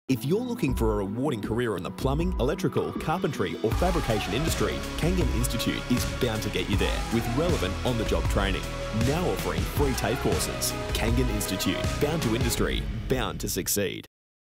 If you're looking for a rewarding career in the plumbing, electrical, carpentry or fabrication industry, Kangan Institute is bound to get you there with relevant on-the-job training. Now offering free TAFE courses. Kangan Institute, bound to industry, bound to succeed.